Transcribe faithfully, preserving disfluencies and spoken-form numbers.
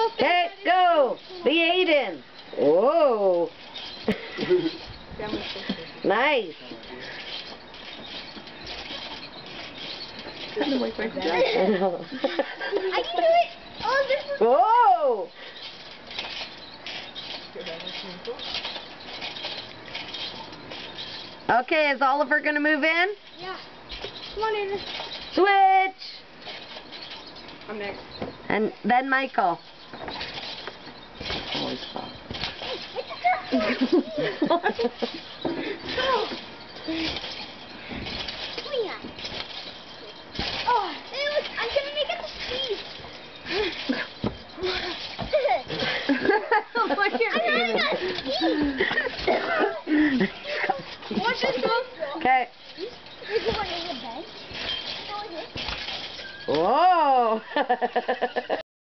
Okay, go. Be Aiden. Whoa. Nice. I can do it. Oh, this is... Whoa. Okay, is Oliver going to move in? Yeah. Come on, Aiden. Switch. I'm next. And then Michael. Always fall. Oh, look, I'm gonna make it the speed. Oh my God. Watch this go. Okay. Is it one in the bed? Whoa.